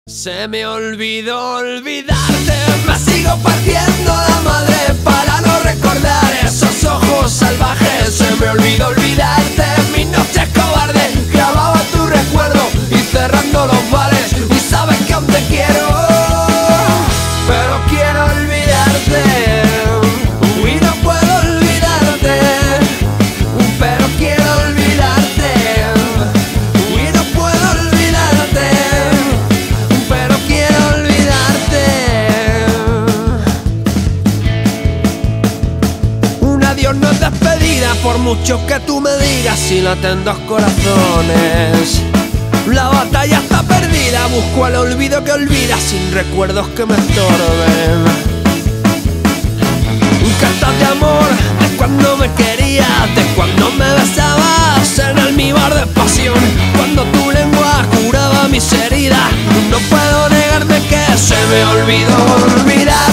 Se me olvidó olvidarte, me sigo partiendo la madre para no recordar esos ojos salvajes. Se me olvidó olvidarte, mis noches cobardes, grababa tu recuerdo y cerrando los bares. Y sabes que aún te quiero, pero quiero olvidarte. Y no puedo olvidarte, pero quiero olvidarte. Y no puedo olvidarte, pero quiero olvidarte. Un adiós no es despedida, por mucho que tú me digas, si laten dos corazones. La batalla está perdida, busco el olvido que olvida, sin recuerdos que me estorben. Cartas de amor, de cuando me querías, de cuando me besabas en almíbar de pasión, cuando tu lengua curaba mis heridas. No puedo negarme que se me olvidó olvidar.